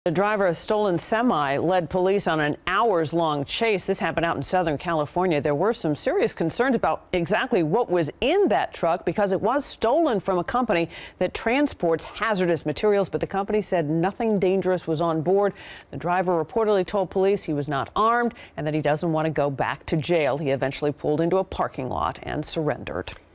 The driver of a stolen semi led police on an hours-long chase. This happened out in Southern California. There were some serious concerns about exactly what was in that truck because it was stolen from a company that transports hazardous materials, but the company said nothing dangerous was on board. The driver reportedly told police he was not armed and that he doesn't want to go back to jail. He eventually pulled into a parking lot and surrendered.